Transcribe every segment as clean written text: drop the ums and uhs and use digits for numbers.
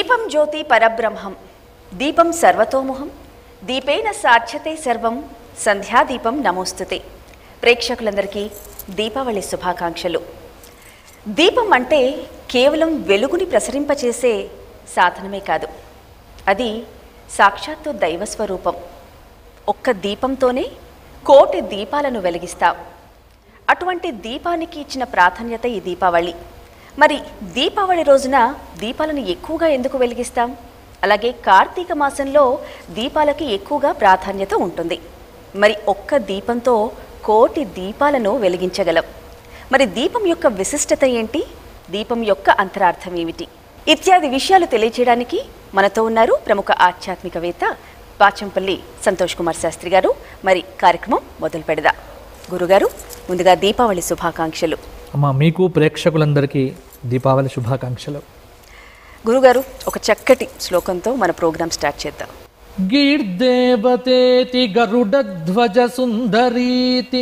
దీపం జ్యోతి పరబ్రహ్మం దీపం సర్వతోముహం దీపేన సాధ్యతే సర్వం సంధ్యాదీపం నమోస్తుతే. ప్రేక్షకులందరికీ దీపావళి శుభాకాంక్షలు. దీపం అంటే కేవలం వెలుగుని ప్రసరింపచేసే సాధనమే కాదు, అది సాక్షాత్తు దైవస్వరూపం. ఒక్క దీపంతోనే కోటి దీపాలను వెలిగిస్తాం. అటువంటి దీపానికి ఇచ్చిన ప్రాధాన్యత ఈ దీపావళి. మరి దీపావళి రోజున దీపాలను ఎక్కువగా ఎందుకు వెలిగిస్తాం? అలాగే కార్తీక మాసంలో దీపాలకి ఎక్కువగా ప్రాధాన్యత ఉంటుంది. మరి ఒక్క దీపంతో కోటి దీపాలను వెలిగించగలం. మరి దీపం యొక్క విశిష్టత ఏంటి? దీపం యొక్క అంతరార్థం ఏమిటి? ఇత్యాది విషయాలు తెలియచేయడానికి మనతో ఉన్నారు ప్రముఖ ఆధ్యాత్మికవేత్త పాచంపల్లి సంతోష్ కుమార్ శాస్త్రి గారు. మరి కార్యక్రమం మొదలు పెడదాం. గురుగారు, ముందుగా దీపావళి శుభాకాంక్షలు. అమ్మా, మీకు ప్రేక్షకులందరికీ దీపావళి శుభాకాంక్షలు. గురుగారు, ఒక చక్కటి శ్లోకంతో మన ప్రోగ్రాం స్టార్ట్ చేద్దాం. గీర్దేవతేతి గరుడధ్వజ సుందరీతి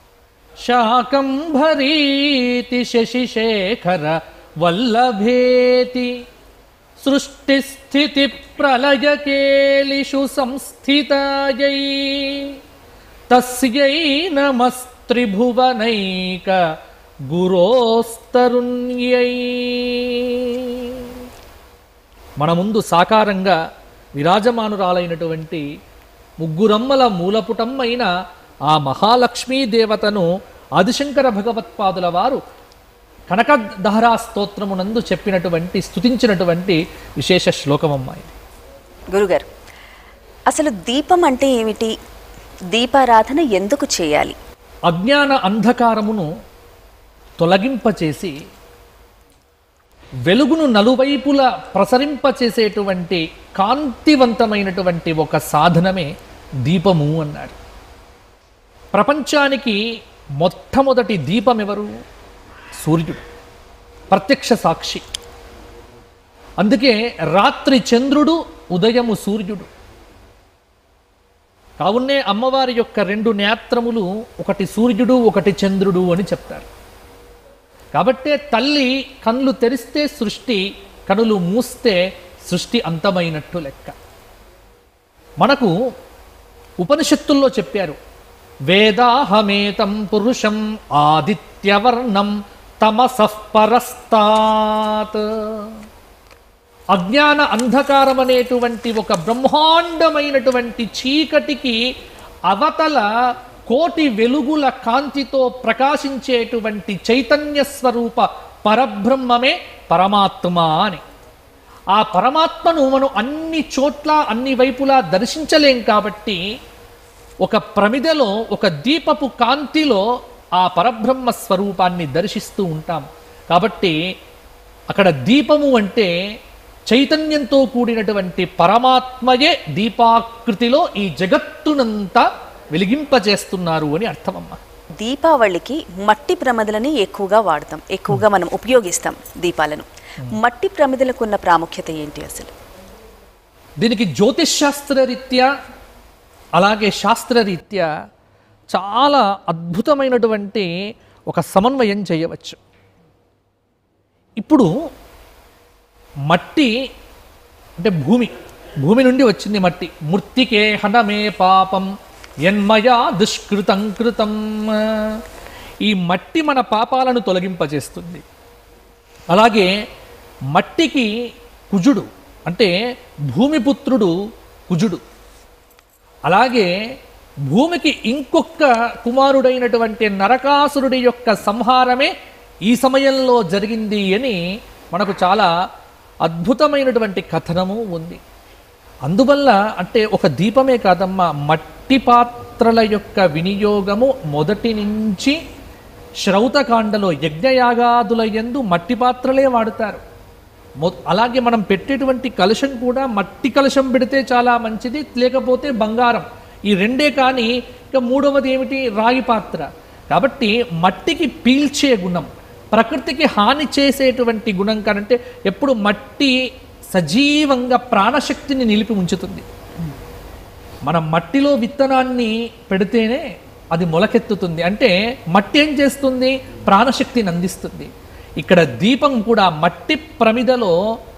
శాకంభరీతి శశిశేఖర వల్లభేతి సృష్టిస్థితి ప్రళయకేలిషు సంస్థితాయై తస్యై నమస్త్రిభువనైక గురోస్తరుణ్యై. మన ముందు సాకారంగా విరాజమానురాలైనటువంటి ముగ్గురమ్మల మూలపుటమైన ఆ మహాలక్ష్మీ దేవతను ఆదిశంకర భగవత్పాదుల వారు కనకదహరా స్తోత్రమునందు చెప్పినటువంటి స్తుతించినటువంటి విశేష శ్లోకం అమ్మాయి. గురుగారు, అసలు దీపం అంటే ఏమిటి? దీపారాధన ఎందుకు చేయాలి? అజ్ఞాన అంధకారమును తొలగింపచేసి వెలుగును నలువైపులా ప్రసరింపచేసేటువంటి కాంతివంతమైనటువంటి ఒక సాధనమే దీపము అన్నాడు. ప్రపంచానికి మొట్టమొదటి దీపం ఎవరు? సూర్యుడు, ప్రత్యక్ష సాక్షి. అందుకే రాత్రి చంద్రుడు, ఉదయము సూర్యుడు. కావున్నే అమ్మవారి యొక్క రెండు నేత్రములు, ఒకటి సూర్యుడు ఒకటి చంద్రుడు అని చెప్తారు. కాబట్టే తల్లి కళ్ళు తెరిస్తే సృష్టి, కనులు మూస్తే సృష్టి అంతమైనట్టు లెక్క. మనకు ఉపనిషత్తుల్లో చెప్పారు, వేదాహమేతం పురుషం ఆదిత్యవర్ణం తమసః పరస్తాత్. అజ్ఞాన అంధకారం అనేటువంటి ఒక బ్రహ్మాండమైనటువంటి చీకటికి అవతల కోటి వెలుగుల కాంతితో ప్రకాశించేటువంటి చైతన్య స్వరూప పరబ్రహ్మమే పరమాత్మ అని. ఆ పరమాత్మను మనం అన్ని చోట్ల అన్ని వైపులా దర్శించలేం. కాబట్టి ఒక ప్రమిదలో ఒక దీపపు కాంతిలో ఆ పరబ్రహ్మ స్వరూపాన్ని దర్శిస్తూ ఉంటాం. కాబట్టి అక్కడ దీపము అంటే చైతన్యంతో కూడినటువంటి పరమాత్మయే దీపాకృతిలో ఈ జగత్తునంతా వెలిగింపజేస్తున్నారు అని అర్థమమ్మ. దీపావళికి మట్టి ప్రమిదలని ఎక్కువగా వాడతాం, ఎక్కువగా మనం ఉపయోగిస్తాం దీపాలను. మట్టి ప్రమిదలకు ఉన్న ప్రాముఖ్యత ఏంటి అసలు? దీనికి జ్యోతిషాస్త్రరీత్యా అలాగే శాస్త్రరీత్యా చాలా అద్భుతమైనటువంటి ఒక సమన్వయం చేయవచ్చు. ఇప్పుడు మట్టి అంటే భూమి నుండి వచ్చింది మట్టి. మృత్తికే హనమే పాపం యన్మయా దుష్కృతం కృతం. ఈ మట్టి మన పాపాలను తొలగింపజేస్తుంది. అలాగే మట్టికి కుజుడు అంటే భూమిపుత్రుడు కుజుడు. అలాగే భూమికి ఇంకొక కుమారుడైనటువంటి నరకాసురుడి యొక్క సంహారమే ఈ సమయంలో జరిగింది అని మనకు చాలా అద్భుతమైనటువంటి కథనము ఉంది. అందువల్ల అంటే ఒక దీపమే కాదమ్మా, మట్టి పాత్రల యొక్క వినియోగము మొదటి నుంచి శ్రౌతకాండలో యజ్ఞయాగాదుల యందు మట్టి పాత్రలే వాడుతారు. అలాగే మనం పెట్టేటువంటి కలశం కూడా మట్టి కలశం పెడితే చాలా మంచిది, లేకపోతే బంగారం. ఈ రెండే. కానీ ఇక మూడవది ఏమిటి? రాగి పాత్ర. కాబట్టి మట్టికి పీల్చే గుణం, ప్రకృతికి హాని చేసేటువంటి గుణం కానంటే ఎప్పుడు మట్టి సజీవంగా ప్రాణశక్తిని నిలిపి ఉంచుతుంది. మనం మట్టిలో విత్తనాన్ని పెడితేనే అది మొలకెత్తుతుంది. అంటే మట్టి ఏం చేస్తుంది? ప్రాణశక్తిని అందిస్తుంది. ఇక్కడ దీపం కూడా మట్టి ప్రమిదలో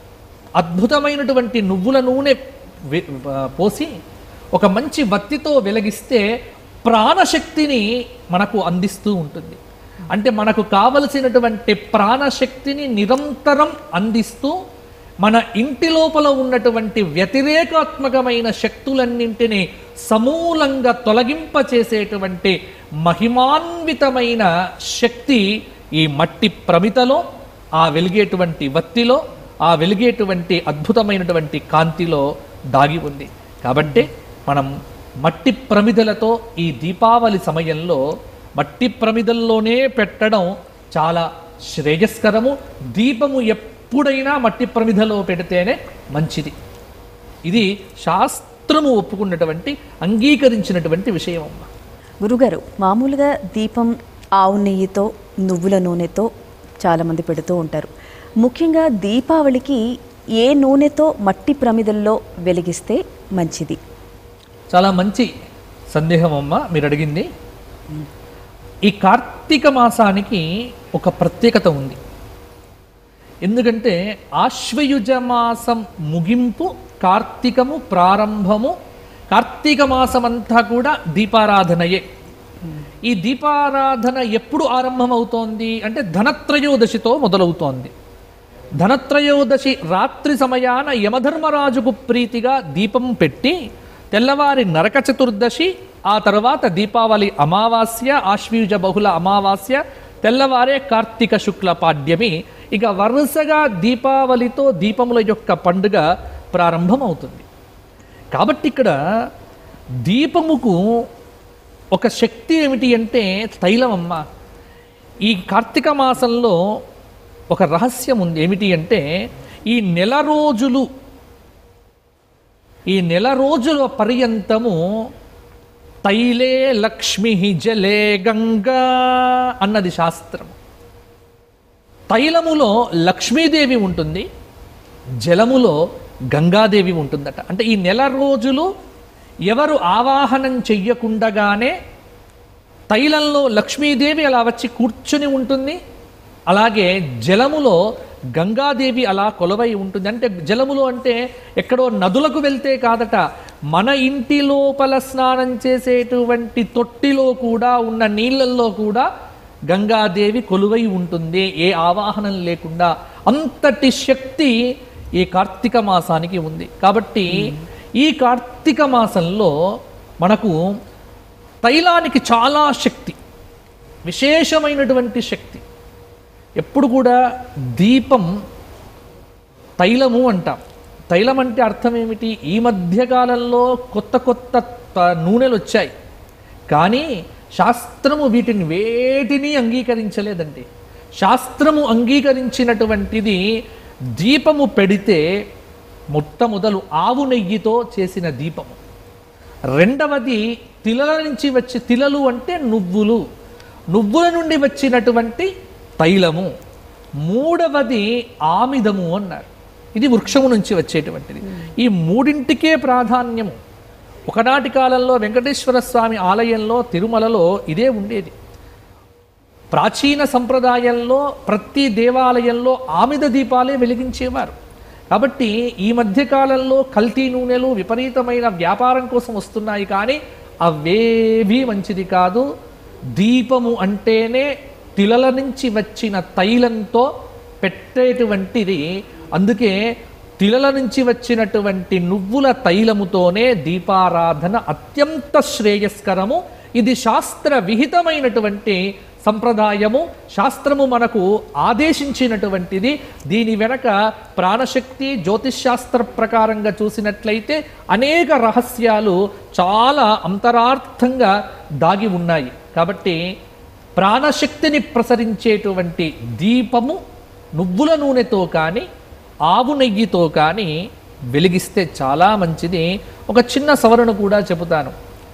అద్భుతమైనటువంటి నువ్వుల నూనె పోసి ఒక మంచి వత్తితో వెలిగిస్తే ప్రాణశక్తిని మనకు అందిస్తూ ఉంటుంది. అంటే మనకు కావలసినటువంటి ప్రాణశక్తిని నిరంతరం అందిస్తూ మన ఇంటి లోపల ఉన్నటువంటి వ్యతిరేకాత్మకమైన శక్తులన్నింటినీ సమూలంగా తొలగింపచేసేటువంటి మహిమాన్వితమైన శక్తి ఈ మట్టి ప్రమితలో, ఆ వెలిగేటువంటి వత్తిలో, ఆ వెలిగేటువంటి అద్భుతమైనటువంటి కాంతిలో దాగి ఉంది. కాబట్టి మనం మట్టి ప్రమిదలతో ఈ దీపావళి సమయంలో మట్టి ప్రమిదల్లోనే పెట్టడం చాలా శ్రేయస్కరము. దీపము ఎప్పుడైనా మట్టి ప్రమిదలో పెడితేనే మంచిది. ఇది శాస్త్రము ఒప్పుకున్నటువంటి, అంగీకరించినటువంటి విషయం అమ్మ. గురుగారు, మామూలుగా దీపం ఆవు నెయ్యితో, నువ్వుల నూనెతో చాలామంది పెడుతూ ఉంటారు. ముఖ్యంగా దీపావళికి ఏ నూనెతో మట్టి ప్రమిదల్లో వెలిగిస్తే మంచిది? చాలా మంచి సందేహం అమ్మ మీరు అడిగింది. ఈ కార్తీక మాసానికి ఒక ప్రత్యేకత ఉంది. ఎందుకంటే ఆశ్వయుజ మాసం ముగింపు, కార్తీకము ప్రారంభము. కార్తీక మాసం అంతా కూడా దీపారాధనయే. ఈ దీపారాధన ఎప్పుడు ఆరంభమవుతోంది అంటే ధనత్రయోదశితో మొదలవుతోంది. ధనత్రయోదశి రాత్రి సమయాన యమధర్మరాజుకు ప్రీతిగా దీపం పెట్టి, తెల్లవారి నరక చతుర్దశి, ఆ తర్వాత దీపావళి అమావాస్య, ఆశ్వయుజ బహుళ అమావాస్య, తెల్లవారే కార్తీక శుక్ల పాడ్యమి. ఇక వరుసగా దీపావళితో దీపముల యొక్క పండుగ ప్రారంభమవుతుంది. కాబట్టి ఇక్కడ దీపముకు ఒక శక్తి ఏమిటి అంటే తైలమమ్మ. ఈ కార్తీక మాసంలో ఒక రహస్యం ఉంది. ఏమిటి అంటే ఈ నెల రోజుల పర్యంతము తైలే లక్ష్మి జలే గంగా అన్నది శాస్త్రం. తైలములో లక్ష్మీదేవి ఉంటుంది, జలములో గంగాదేవి ఉంటుందట. అంటే ఈ నెల రోజులు ఎవరు ఆవాహనం చెయ్యకుండగానే తైలంలో లక్ష్మీదేవి అలా వచ్చి కూర్చుని ఉంటుంది, అలాగే జలములో గంగాదేవి అలా కొలవై ఉంటుంది. అంటే జలములో అంటే ఎక్కడో నదులకు వెళ్తే కాదట, మన ఇంటి లోపల స్నానం చేసేటువంటి తొట్టిలో కూడా ఉన్న నీళ్ళల్లో కూడా గంగాదేవి కొలువై ఉంటుంది, ఏ ఆవాహనం లేకుండా. అంతటి శక్తి ఈ కార్తీక మాసానికి ఉంది. కాబట్టి ఈ కార్తీక మాసంలో మనకు తైలానికి చాలా శక్తి, విశేషమైనటువంటి శక్తి. ఎప్పుడు కూడా దీపం తైలము అంటాం. తైలం అంటే అర్థం ఏమిటి? ఈ మధ్యకాలంలో కొత్త కొత్త నూనెలు వచ్చాయి, కానీ శాస్త్రము వీటిని వేటిని అంగీకరించలేదండి. శాస్త్రము అంగీకరించినటువంటిది దీపము పెడితే మొట్టమొదలు ఆవు నెయ్యితో చేసిన దీపము, రెండవది తిలల నుంచి వచ్చి, తిలలు అంటే నువ్వుల నుండి వచ్చినటువంటి తైలము, మూడవది ఆమిదము అన్నారు. ఇది వృక్షము నుంచి వచ్చేటువంటిది. ఈ మూడింటికే ప్రాధాన్యము. ఒకనాటి కాలంలో వెంకటేశ్వర స్వామి ఆలయంలో తిరుమలలో ఇదే ఉండేది. ప్రాచీన సంప్రదాయంలో ప్రతి దేవాలయంలో ఆమిద దీపాలే వెలిగించేవారు. కాబట్టి ఈ మధ్యకాలంలో కల్తీ నూనెలు విపరీతమైన వ్యాపారం కోసం వస్తున్నాయి, కానీ అవేవీ మంచిది కాదు. దీపము అంటేనే తిలల నుంచి వచ్చిన తైలంతో పెట్టేటువంటిది. అందుకే తిలల నుంచి వచ్చినటువంటి నువ్వుల తైలముతోనే దీపారాధన అత్యంత శ్రేయస్కరము. ఇది శాస్త్ర విహితమైనటువంటి సంప్రదాయము, శాస్త్రము మనకు ఆదేశించినటువంటిది. దీని వెనక ప్రాణశక్తి, జ్యోతిష్శాస్త్ర ప్రకారంగా చూసినట్లయితే అనేక రహస్యాలు చాలా అంతరార్థంగా దాగి ఉన్నాయి. కాబట్టి ప్రాణశక్తిని ప్రసరించేటువంటి దీపము నువ్వుల నూనెతో కానీ ఆవు నెయ్యితో కానీ వెలిగిస్తే చాలా మంచిది. ఒక చిన్న సవరణ కూడా చెబుతాను.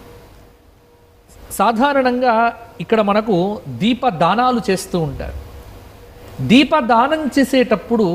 సాధారణంగా ఇక్కడ మనకు దీపదానాలు చేస్తూ ఉంటారు. దీపదానం చేసేటప్పుడు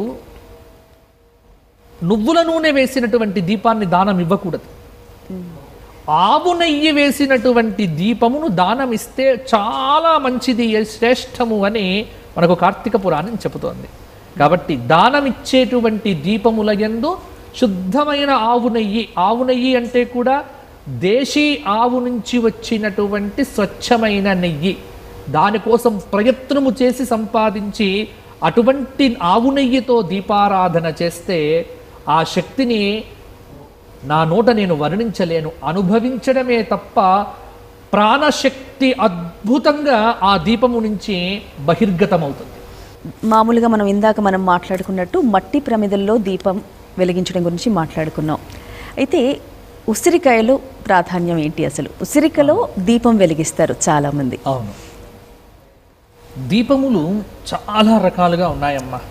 నువ్వుల నూనె వేసినటువంటి దీపాన్ని దానం ఇవ్వకూడదు. ఆవు నెయ్యి వేసినటువంటి దీపమును దానం ఇస్తే చాలా మంచిది, శ్రేష్టము అని మనకు కార్తీక పురాణం చెబుతోంది. కాబట్టి దానమిచ్చేటువంటి దీపముల యందు శుద్ధమైన ఆవు నెయ్యి అంటే కూడా దేశీ ఆవు నుంచి వచ్చినటువంటి స్వచ్ఛమైన నెయ్యి, దానికోసం ప్రయత్నము చేసి సంపాదించి అటువంటి ఆవు నెయ్యితో దీపారాధన చేస్తే ఆ శక్తిని నా నోట నేను వర్ణించలేను, అనుభవించడమే తప్ప ప్రాణశక్తి అద్భుతంగా ఆ దీపము నుంచి బహిర్గతమవుతుంది. మామూలుగా మనం మాట్లాడుకున్నట్టు మట్టి ప్రమిదల్లో దీపం వెలిగించడం గురించి మాట్లాడుకున్నాం. అయితే ఉసిరికాయలో ప్రాధాన్యం ఏంటి? అసలు ఉసిరికలో దీపం వెలిగిస్తారు చాలామంది. అవును, దీపములు చాలా రకాలుగా ఉన్నాయమ్మా.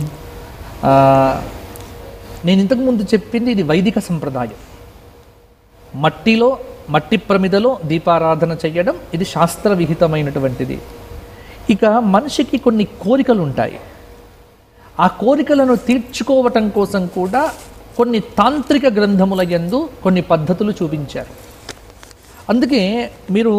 నేను ఇంతకుముందు చెప్పింది ఇది వైదిక సంప్రదాయం. మట్టి ప్రమిదలో దీపారాధన చేయడం ఇది శాస్త్ర విహితమైనటువంటిది. ఇక మనిషికి కొన్ని కోరికలు ఉంటాయి. ఆ కోరికలను తీర్చుకోవటం కోసం కూడా కొన్ని తాంత్రిక గ్రంథముల యందు కొన్ని పద్ధతులు చూపించారు. అందుకే మీరు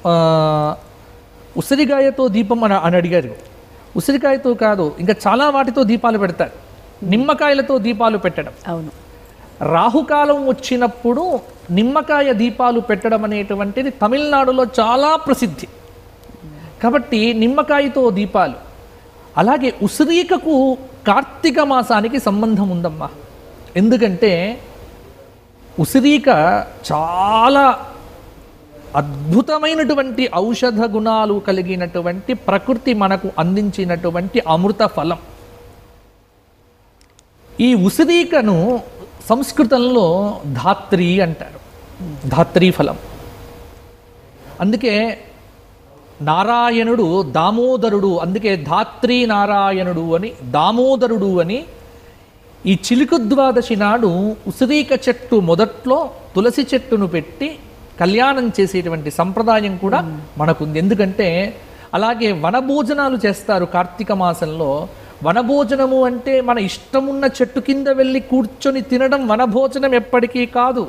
ఉసిరికాయతో దీపం అని అడిగారు. ఉసిరికాయతో కాదు, ఇంకా చాలా వాటితో దీపాలు పెడతారు. నిమ్మకాయలతో దీపాలు పెట్టడం. అవును, రాహుకాలం వచ్చినప్పుడు నిమ్మకాయ దీపాలు పెట్టడం అనేటువంటిది తమిళనాడులో చాలా ప్రసిద్ధి. కాబట్టి నిమ్మకాయతో దీపాలు. అలాగే ఉసిరికకు కార్తీక మాసానికి సంబంధం ఉందమ్మా. ఎందుకంటే ఉసిరిక చాలా అద్భుతమైనటువంటి ఔషధ గుణాలు కలిగినటువంటి ప్రకృతి మనకు అందించినటువంటి అమృత ఫలం. ఈ ఉసిరికను సంస్కృతంలో ధాత్రి అంటారు, ధాత్రీ ఫలం. అందుకే నారాయణుడు దామోదరుడు, అందుకే ధాత్రీ నారాయణుడు అని, దామోదరుడు అని ఈ చిలుకు ద్వాదశి నాడు ఉసిరిక చెట్టు మొదట్లో తులసి చెట్టును పెట్టి కళ్యాణం చేసేటువంటి సంప్రదాయం కూడా మనకుంది. ఎందుకంటే అలాగే వనభోజనాలు చేస్తారు కార్తీక మాసంలో. వనభోజనము అంటే మన ఇష్టమున్న చెట్టు కింద వెళ్ళి కూర్చొని తినడం వనభోజనం ఎప్పటికీ కాదు.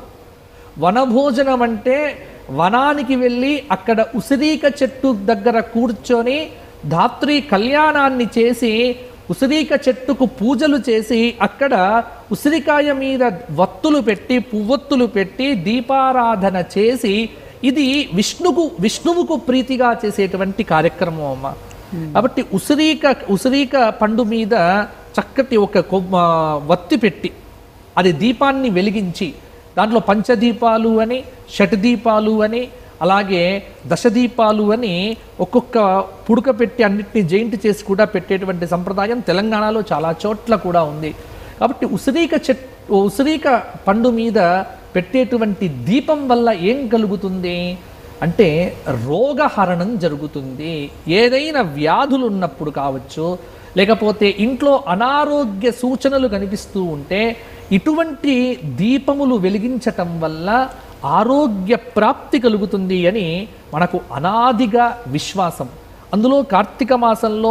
వనభోజనం అంటే వనానికి వెళ్ళి అక్కడ ఉసిరిక చెట్టు దగ్గర కూర్చొని ధాత్రి కళ్యాణాన్ని చేసి ఉసిరిక చెట్టుకు పూజలు చేసి అక్కడ ఉసిరికాయ మీద వత్తులు పెట్టి పువ్వొత్తులు పెట్టి దీపారాధన చేసి ఇది విష్ణువుకు ప్రీతిగా చేసేటువంటి కార్యక్రమం అమ్మ. కాబట్టి ఉసిరిక పండు మీద చక్కటి ఒక వత్తి పెట్టి అది దీపాన్ని వెలిగించి దాంట్లో పంచదీపాలు అని, షట్దీపాలు అని, అలాగే దశదీపాలు అని ఒక్కొక్క పుడక పెట్టి అన్నిటినీ జైంట్ చేసి కూడా పెట్టేటువంటి సంప్రదాయం తెలంగాణలో చాలా చోట్ల కూడా ఉంది. కాబట్టి ఉసిరిక పండు మీద పెట్టేటువంటి దీపం వల్ల ఏం కలుగుతుంది అంటే రోగహరణం జరుగుతుంది. ఏదైనా వ్యాధులు ఉన్నప్పుడు కావచ్చు, లేకపోతే ఇంట్లో అనారోగ్య సూచనలు కనిపిస్తూ ఉంటే ఇటువంటి దీపములు వెలిగించటం వల్ల ఆరోగ్య ప్రాప్తి కలుగుతుంది అని మనకు అనాదిగా విశ్వాసం. అందులో కార్తీక మాసంలో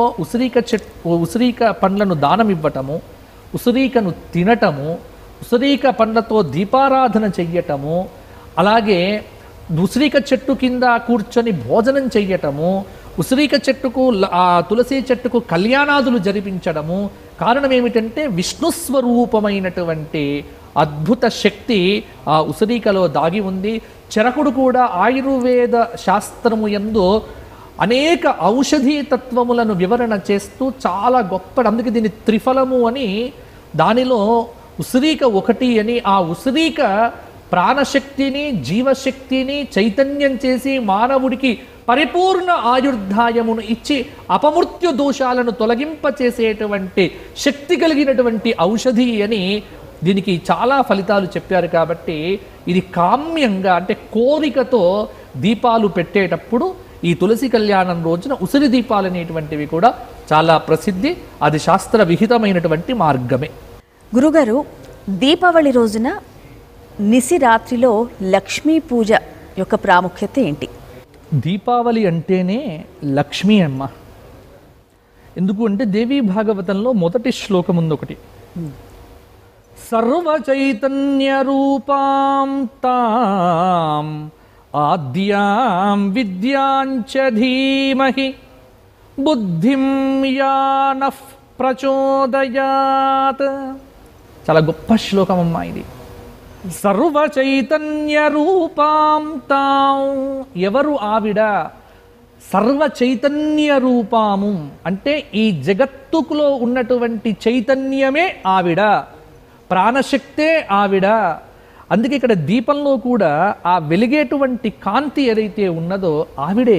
ఉసిరిక పండ్లను దానం ఇవ్వటము, ఉసిరికను తినటము, ఉసిరిక పండ్లతో దీపారాధన చెయ్యటము, అలాగే ఉసిరిక చెట్టు కింద కూర్చొని భోజనం చెయ్యటము, ఉసిరిక చెట్టుకు తులసి చెట్టుకు కళ్యాణాదులు జరిపించడము. కారణం ఏమిటంటే విష్ణుస్వరూపమైనటువంటి అద్భుత శక్తి ఆ ఉసిరికలో దాగి ఉంది. చరకుడు కూడా ఆయుర్వేద శాస్త్రము యందు అనేక ఔషధీ తత్వములను వివరణ చేస్తూ చాలా గొప్ప, అందుకే దీన్ని త్రిఫలము అని, దానిలో ఉసిరిక ఒకటి అని, ఆ ఉసిరిక ప్రాణశక్తిని జీవశక్తిని చైతన్యం చేసి మానవుడికి పరిపూర్ణ ఆయుర్దాయమును ఇచ్చి అపమృత్యు దోషాలను తొలగింపచేసేటువంటి శక్తి కలిగినటువంటి ఔషధి అని దీనికి చాలా ఫలితాలు చెప్పారు. కాబట్టి ఇది కామ్యంగా అంటే కోరికతో దీపాలు పెట్టేటప్పుడు ఈ తులసి కళ్యాణం రోజున ఉసిరి దీపాలు అనేటువంటివి కూడా చాలా ప్రసిద్ధి. అది శాస్త్ర విహితమైనటువంటి మార్గమే. గురుగారు, దీపావళి రోజున నిశి రాత్రిలో లక్ష్మీ పూజ యొక్క ప్రాముఖ్యత ఏంటి? దీపావళి అంటేనే లక్ష్మీ అమ్మ. ఎందుకు అంటే దేవీ భాగవతంలో మొదటి శ్లోకం ఉంది ఒకటి, సర్వ చైతన్య రూపాం తాం ఆద్యాం విద్యాంచ ధీమహి బుద్ధిం యానః ప్రచోదయాత్. చాలా గొప్ప శ్లోకం అమ్మా ఇది. సర్వ చైతన్య రూపాం తాం, ఎవరు ఆవిడ? సర్వ చైతన్య రూపాము అంటే ఈ జగత్తుకులో ఉన్నటువంటి చైతన్యమే ఆవిడ, ప్రాణశక్తే ఆవిడ. అందుకే ఇక్కడ దీపంలో కూడా ఆ వెలిగేటువంటి కాంతి ఏదైతే ఉన్నదో ఆవిడే.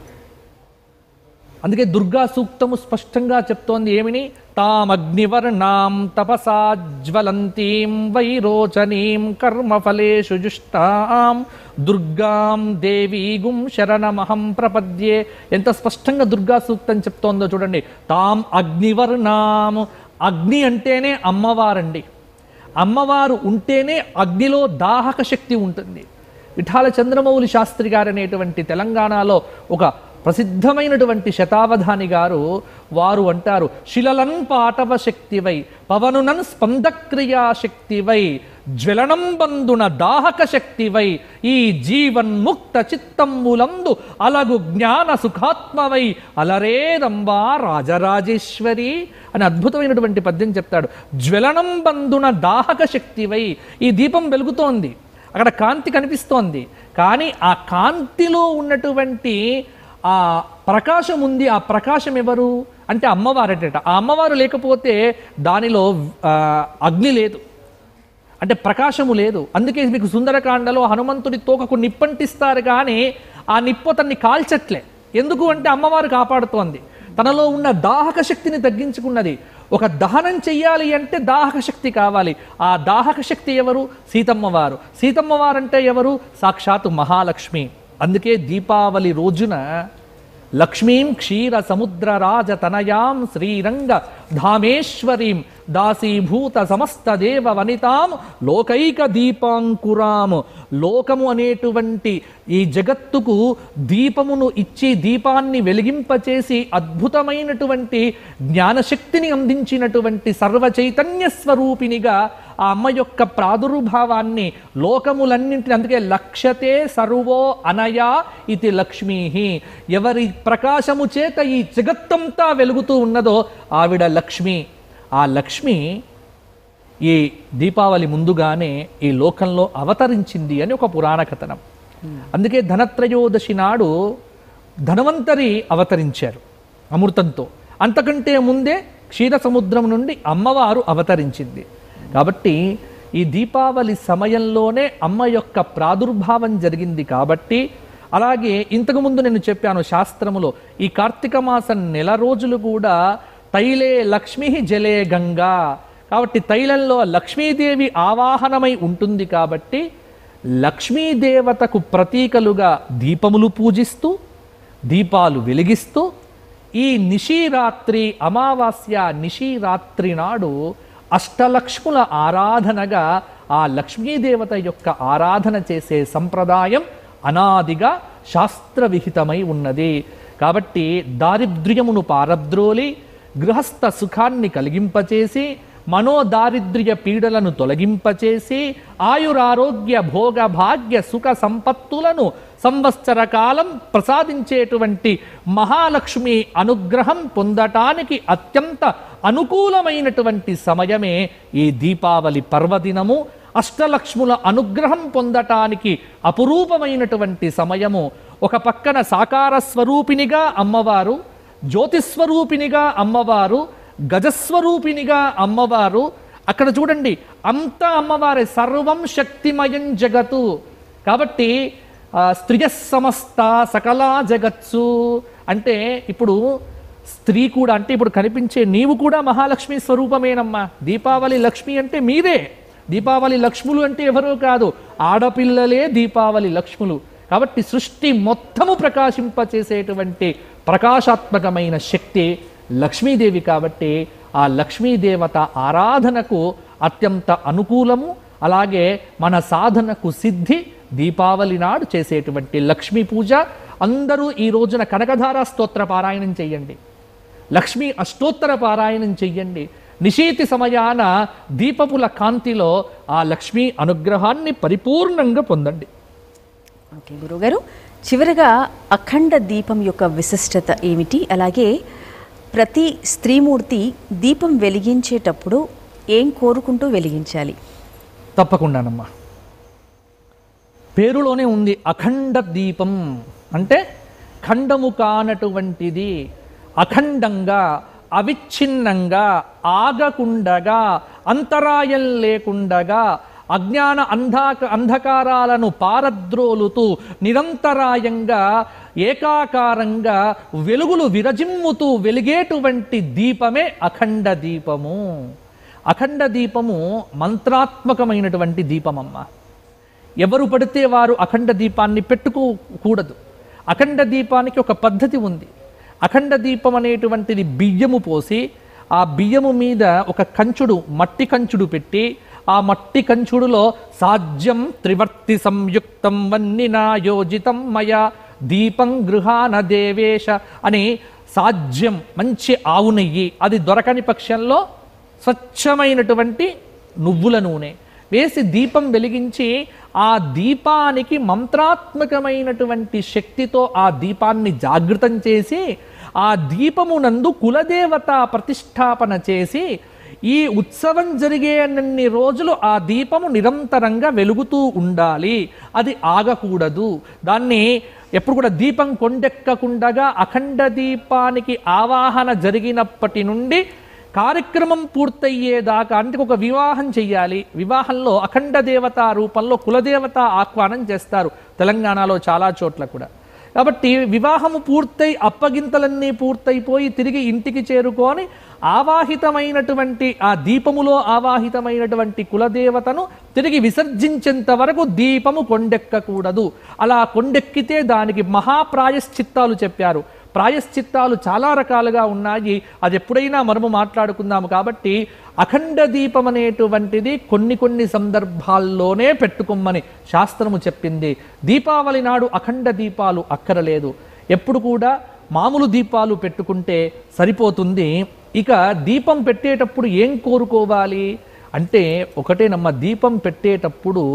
అందుకే దుర్గా సూక్తము స్పష్టంగా చెప్తోంది ఏమిని? తామగ్నివర్ణాం తపసా జ్వలంతీం వైరోచనీం కర్మఫలేషు జుష్టాం దుర్గాం దేవీగుం శరణమహం ప్రపద్యే. ఎంత స్పష్టంగా దుర్గా సూక్తం చెప్తోందో చూడండి. తాం అగ్నివర్ణాం, అగ్ని అంటేనే అమ్మవారండి. అమ్మవారు ఉంటేనే అగ్నిలో దాహక శక్తి ఉంటుంది. విఠాల చంద్రమౌళి శాస్త్రి గారు అనేటువంటి తెలంగాణలో ఒక ప్రసిద్ధమైనటువంటి శతావధాని గారు, వారు అంటారు, శిలలన్ పాటవ శక్తివై పవనునన్ స్పందక్రియా శక్తివై జ్వలనం బంధున దాహక శక్తివై ఈ జీవన్ముక్త చిత్తంబులందు అలగు జ్ఞాన సుఖాత్మవై అలరేదంబా రాజరాజేశ్వరి అని అద్భుతమైనటువంటి పద్యం చెప్తాడు. జ్వలనం బంధున దాహక శక్తివై. ఈ దీపం వెలుగుతోంది, అక్కడ కాంతి కనిపిస్తోంది, కానీ ఆ కాంతిలో ఉన్నటువంటి ఆ ప్రకాశం ఉంది. ఆ ప్రకాశం ఎవరు అంటే అమ్మవారట. ఆ అమ్మవారు లేకపోతే దానిలో అగ్ని లేదు, అంటే ప్రకాశము లేదు. అందుకే మీకు సుందరకాండలో హనుమంతుడి తోకకు నిప్పంటిస్తారు కానీ ఆ నిప్పు అతన్ని కాల్చట్లే. ఎందుకు అంటే అమ్మవారు కాపాడుతోంది. తనలో ఉన్న దాహక శక్తిని తగ్గించుకున్నది. ఒక దహనం చెయ్యాలి అంటే దాహక శక్తి కావాలి. ఆ దాహక శక్తి ఎవరు? సీతమ్మవారు. సీతమ్మవారంటే ఎవరు? సాక్షాత్తు మహాలక్ష్మి. అందుకే దీపావళి రోజున లక్ష్మీం క్షీర సముద్ర రాజ తనయాం శ్రీరంగ ధామేశ్వరీం దాసీభూత సమస్త దేవ వనితాం లోకైక దీపాంకురాం. లోకము అనేటువంటి ఈ జగత్తుకు దీపమును ఇచ్చి దీపాన్ని వెలిగింపచేసి అద్భుతమైనటువంటి జ్ఞానశక్తిని అందించినటువంటి సర్వ చైతన్య స్వరూపినిగా ఆ అమ్మ యొక్క ప్రాదుర్భావాన్ని లోకములన్నింటినీ, అందుకే లక్ష్యతే సర్వో అనయా ఇది లక్ష్మీ. ఎవరి ప్రకాశము చేత ఈ జగత్తంతా వెలుగుతూ ఉన్నదో ఆవిడ లక్ష్మి. ఆ లక్ష్మి ఈ దీపావళి ముందుగానే ఈ లోకంలో అవతరించింది అని ఒక పురాణ కథనం. అందుకే ధనత్రయోదశి నాడు ధనవంతరి అవతరించారు అమృతంతో. అంతకంటే ముందే క్షీర సముద్రం నుండి అమ్మవారు అవతరించింది. కాబట్టి ఈ దీపావళి సమయంలోనే అమ్మ యొక్క ప్రాదుర్భావం జరిగింది. కాబట్టి అలాగే ఇంతకుముందు నేను చెప్పాను శాస్త్రములో ఈ కార్తీక మాసం నెల రోజులు కూడా తైలే లక్ష్మి జలే గంగా. కాబట్టి తైలంలో లక్ష్మీదేవి ఆవాహనమై ఉంటుంది. కాబట్టి లక్ష్మీదేవతకు ప్రతీకలుగా దీపములు పూజిస్తూ దీపాలు వెలిగిస్తూ ఈ నిశీరాత్రి అమావాస్య నిశీరాత్రి నాడు అష్టలక్ష్ముల ఆరాధనగా ఆ లక్ష్మీదేవత యొక్క ఆరాధన చేసే సంప్రదాయం అనాదిగా శాస్త్రవిహితమై ఉన్నది. కాబట్టి దారిద్ర్యమును పారద్రోలి గృహస్థ సుఖాన్ని కలిగింపచేసి మనోదారిద్ర్య పీడలను తొలగింపచేసి ఆయురారోగ్య భోగ భాగ్య సుఖ సంపత్తులను సంవత్సర కాలం ప్రసాదించేటువంటి మహాలక్ష్మి అనుగ్రహం పొందటానికి అత్యంత అనుకూలమైనటువంటి సమయమే ఈ దీపావళి పర్వదినము. అష్టలక్ష్ముల అనుగ్రహం పొందటానికి అపురూపమైనటువంటి సమయము. ఒక పక్కన సాకార స్వరూపినిగా అమ్మవారు, జ్యోతిస్వరూపినిగా అమ్మవారు, గజస్వరూపినిగా అమ్మవారు. అక్కడ చూడండి అంతా అమ్మవారే, సర్వం శక్తిమయం జగత్తు. కాబట్టి స్త్రియ సమస్త సకలా జగత్సు అంటే ఇప్పుడు స్త్రీ కూడా అంటే ఇప్పుడు కనిపించే నీవు కూడా మహాలక్ష్మి స్వరూపమేనమ్మా. దీపావళి లక్ష్మి అంటే మీరే. దీపావళి లక్ష్ములు అంటే ఎవరో కాదు, ఆడపిల్లలే దీపావళి లక్ష్ములు. కాబట్టి సృష్టి మొత్తము ప్రకాశింపచేసేటువంటి ప్రకాశాత్మకమైన శక్తి లక్ష్మీదేవి. కాబట్టి ఆ లక్ష్మీదేవత ఆరాధనకు అత్యంత అనుకూలము. అలాగే మన సాధనకు సిద్ధి దీపావళి నాడు చేసేటువంటి లక్ష్మీ పూజ. అందరూ ఈ రోజున కనకధార స్తోత్ర పారాయణం చెయ్యండి, లక్ష్మీ అష్టోత్తర పారాయణం చెయ్యండి. నిశీతి సమయాన దీపపుల కాంతిలో ఆ లక్ష్మీ అనుగ్రహాన్ని పరిపూర్ణంగా పొందండి. ఓకే గురుగారు, చివరిగా అఖండ దీపం యొక్క విశిష్టత ఏమిటి? అలాగే ప్రతి స్త్రీమూర్తి దీపం వెలిగించేటప్పుడు ఏం కోరుకుంటూ వెలిగించాలి? తప్పకుండానమ్మా. పేరులోనే ఉంది అఖండ దీపం అంటే ఖండము కానటువంటిది, అఖండంగా అవిచ్ఛిన్నంగా ఆగకుండగా అంతరాయం లేకుండగా అజ్ఞాన అంధకారాలను పారద్రోలుతూ నిరంతరాయంగా ఏకాకారంగా వెలుగులు విరజిమ్ముతూ వెలిగేటువంటి దీపమే అఖండ దీపము. అఖండ దీపము మంత్రాత్మకమైనటువంటి దీపమమ్మ. ఎవరు పడితే వారు అఖండ దీపాన్ని పెట్టుకోకూడదు. అఖండ దీపానికి ఒక పద్ధతి ఉంది. అఖండ దీపం అనేటువంటిది బియ్యము పోసి ఆ బియ్యము మీద ఒక కంచుడు, మట్టి కంచుడు పెట్టి ఆ మట్టి కంచుడులో సాధ్యం త్రివర్తి సంయుక్తం వన్నినా యోజితం మయా దీపం గృహాన దేవేశ అని సాధ్యం మంచి ఆవు నెయ్యి, అది దొరకని పక్షంలో స్వచ్ఛమైనటువంటి నువ్వుల నూనె వేసి దీపం వెలిగించి ఆ దీపానికి మంత్రాత్మకమైనటువంటి శక్తితో ఆ దీపాన్ని జాగృతం చేసి ఆ దీపమునందు కులదేవత ప్రతిష్టాపన చేసి ఈ ఉత్సవం జరిగేనన్ని రోజులు ఆ దీపము నిరంతరంగా వెలుగుతూ ఉండాలి, అది ఆగకూడదు. దాన్ని ఎప్పుడు కూడా దీపం కొండెక్కకుండగా అఖండ దీపానికి ఆవాహన జరిగినప్పటి నుండి కార్యక్రమం పూర్తయ్యేదాకా, అంటే ఒక వివాహం చెయ్యాలి, వివాహంలో అఖండ దేవత రూపంలో కులదేవత ఆహ్వానం చేస్తారు తెలంగాణలో చాలా చోట్ల కూడా. కాబట్టి వివాహము పూర్తయి అప్పగింతలన్నీ పూర్తయిపోయి తిరిగి ఇంటికి చేరుకొని ఆవాహితమైనటువంటి ఆ దీపములో ఆవాహితమైనటువంటి కులదేవతను తిరిగి విసర్జించేంత వరకు దీపము కొండెక్కకూడదు. అలా కొండెక్కితే దానికి మహాప్రాయశ్చిత్తాలు చెప్పారు. ప్రాయశ్చిత్తాలు చాలా రకాలుగా ఉన్నాయి, అది ఎప్పుడైనా మనము మాట్లాడుకుందాము. కాబట్టి అఖండ దీపం అనేటువంటిది కొన్ని సందర్భాల్లోనే పెట్టుకోమని శాస్త్రము చెప్పింది. దీపావళి నాడు అఖండ దీపాలు అక్కరలేదు, ఎప్పుడు కూడా మామూలు దీపాలు పెట్టుకుంటే సరిపోతుంది. ఇక దీపం పెట్టేటప్పుడు ఏం కోరుకోవాలి అంటే ఒకటేనమ్మ, దీపం పెట్టేటప్పుడు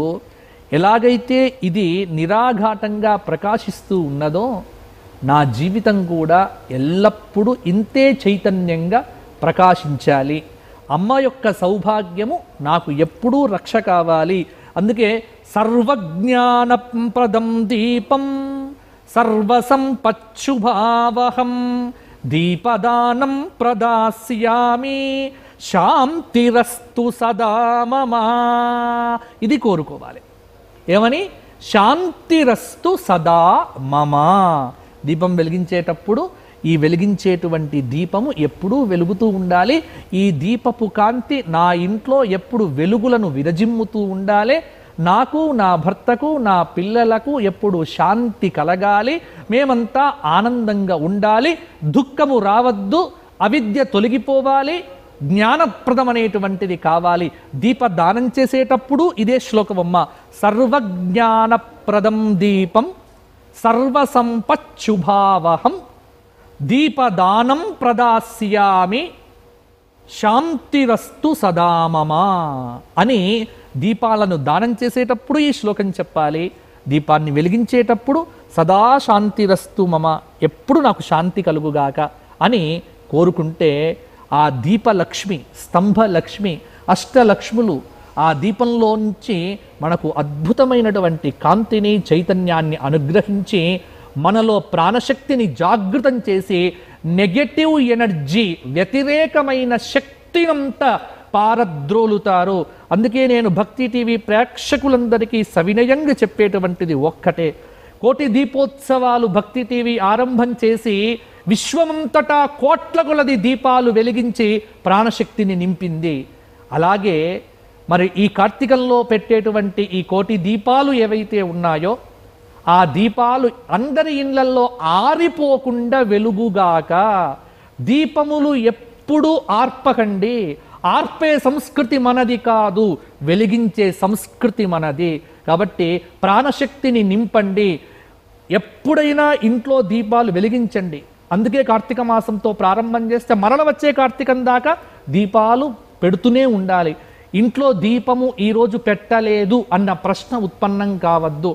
ఎలాగైతే ఇది నిరాఘాటంగా ప్రకాశిస్తూ ఉన్నదో నా జీవితం కూడా ఎల్లప్పుడూ ఇంతే చైతన్యంగా ప్రకాశించాలి. అమ్మ యొక్క సౌభాగ్యము నాకు ఎప్పుడూ రక్ష కావాలి. అందుకే సర్వజ్ఞానప్రదం దీపం సర్వసంపచ్చుభావహం దీపదానం ప్రదాస్యామి శాంతిరస్తు సదా మమ. ఇది కోరుకోవాలి. ఏమని? శాంతిరస్తు సదా మమ. దీపం వెలిగించేటప్పుడు ఈ వెలిగించేటువంటి దీపము ఎప్పుడూ వెలుగుతూ ఉండాలి. ఈ దీపపు కాంతి నా ఇంట్లో ఎప్పుడు వెలుగులను విరజిమ్ముతూ ఉండాలి. నాకు, నా భర్తకు, నా పిల్లలకు ఎప్పుడు శాంతి కలగాలి. మేమంతా ఆనందంగా ఉండాలి. దుఃఖము రావద్దు, అవిద్య తొలగిపోవాలి, జ్ఞానప్రదమనేటువంటిది కావాలి. దీపదానం చేసేటప్పుడు ఇదే శ్లోకమమ్మ. సర్వజ్ఞానప్రదం దీపం సర్వసంపచ్చుభావహం దీపదానం ప్రదాస్యామి శాంతిరస్తు సదా మమ అని దీపాలను దానం చేసేటప్పుడు ఈ శ్లోకం చెప్పాలి. దీపాన్ని వెలిగించేటప్పుడు సదా శాంతిరస్తు మమ, ఎప్పుడు నాకు శాంతి కలుగుగాక అని కోరుకుంటే ఆ దీపలక్ష్మి, స్తంభలక్ష్మి, అష్టలక్ష్ములు ఆ దీపంలోంచి మనకు అద్భుతమైనటువంటి కాంతిని, చైతన్యాన్ని అనుగ్రహించి మనలో ప్రాణశక్తిని జాగృతం చేసి నెగటివ్ ఎనర్జీ, వ్యతిరేకమైన శక్తినంతా పారద్రోలుతారు. అందుకే నేను భక్తి టీవీ ప్రేక్షకులందరికీ సవినయంగా చెప్పేటువంటిది ఒక్కటే. కోటి దీపోత్సవాలు భక్తి టీవీ ఆరంభం చేసి విశ్వమంతటా కోట్ల కొలది దీపాలు వెలిగించి ప్రాణశక్తిని నింపింది. అలాగే మరి ఈ కార్తీకంలో పెట్టేటువంటి ఈ కోటి దీపాలు ఏవైతే ఉన్నాయో ఆ దీపాలు అందరి ఇళ్లల్లో ఆరిపోకుండా వెలుగుగాక. దీపములు ఎప్పుడూ ఆర్పకండి. ఆర్పే సంస్కృతి మనది కాదు, వెలిగించే సంస్కృతి మనది. కాబట్టి ప్రాణశక్తిని నింపండి. ఎప్పుడైనా ఇంట్లో దీపాలు వెలిగించండి. అందుకే కార్తీక మాసంతో ప్రారంభం చేస్తే మరల వచ్చే కార్తీకం దాకా దీపాలు పెడుతూనే ఉండాలి. ఇంట్లో దీపము ఈరోజు పెట్టలేదు అన్న ప్రశ్న ఉత్పన్నం కావద్దు.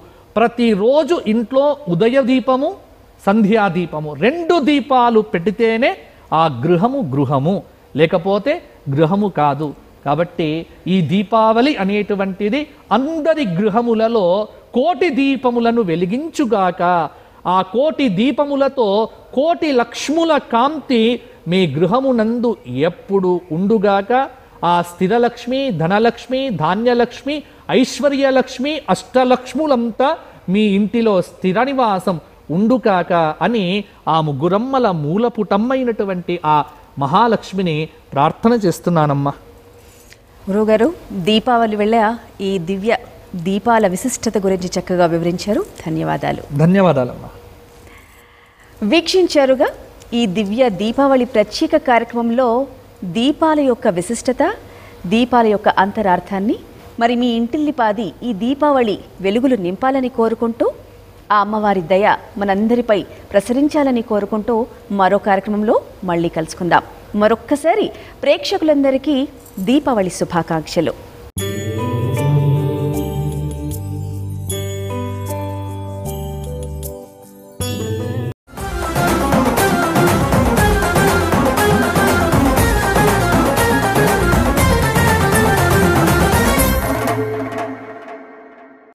ప్రతిరోజు ఇంట్లో ఉదయ దీపము, సంధ్యా దీపము 2 దీపాలు పెడితేనే ఆ గృహము గృహము, లేకపోతే గృహము కాదు. కాబట్టి ఈ దీపావళి అనేటువంటిది అందరి గృహములలో కోటి దీపములను వెలిగించుగాక, ఆ కోటి దీపములతో కోటి లక్ష్ముల కాంతి మీ గృహమునందు ఎప్పుడు ఉండుగాక. ఆ స్థిరలక్ష్మి, ధనలక్ష్మి, ధాన్యలక్ష్మి, ఐశ్వర్యలక్ష్మి, అష్టలక్ష్ములంతా మీ ఇంటిలో స్థిర నివాసం ఉండుకాక అని ఆ ముగ్గురమ్మల మూలపుటమ్మైనటువంటి ఆ మహాలక్ష్మిని ప్రార్థన చేస్తున్నానమ్మా. గురువుగారు, దీపావళి వేళ ఈ దివ్య దీపాల విశిష్టత గురించి చక్కగా వివరించారు. ధన్యవాదాలు. ధన్యవాదాలమ్మా. వీక్షించారుగా ఈ దివ్య దీపావళి ప్రత్యేక కార్యక్రమంలో దీపాల యొక్క విశిష్టత, దీపాల యొక్క అంతరార్థాన్ని. మరి మీ ఇంటిల్లిపాది ఈ దీపావళి వెలుగులు నింపాలని కోరుకుంటూ, ఆ అమ్మవారి దయ మనందరిపై ప్రసరించాలని కోరుకుంటూ మరో కార్యక్రమంలో మళ్ళీ కలుసుకుందాం. మరొక్కసారి ప్రేక్షకులందరికీ దీపావళి శుభాకాంక్షలు.